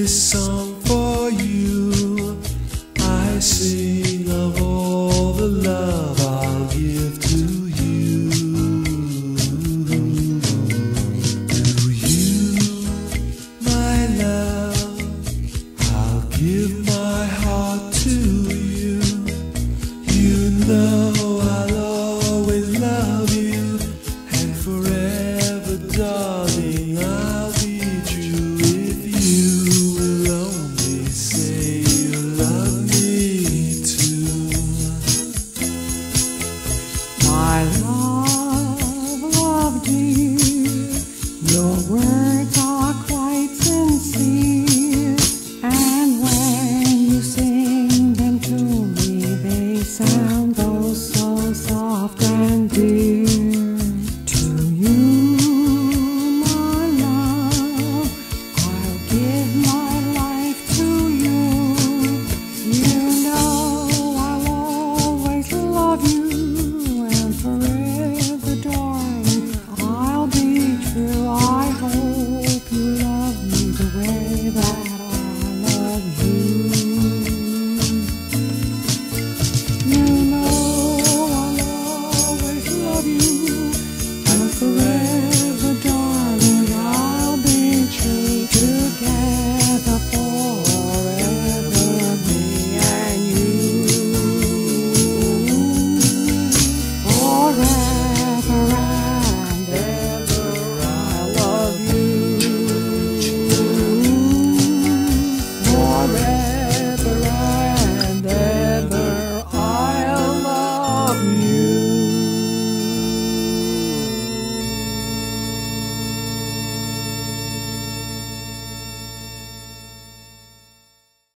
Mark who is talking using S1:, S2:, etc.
S1: this song for you. I sing of all the love I'll give to you. To you, my love, I'll give my heart to you. You know I'll always love you, and forever, darling, I'll be true if you will only say you love me too.
S2: My love dear, your words are quite sincere, and when you sing them to me, they sound oh so soft and dear. To you, my love, I'll give my life to you. You know I'll always love you, and forever, darling, I'll be true. I hope you love me the way that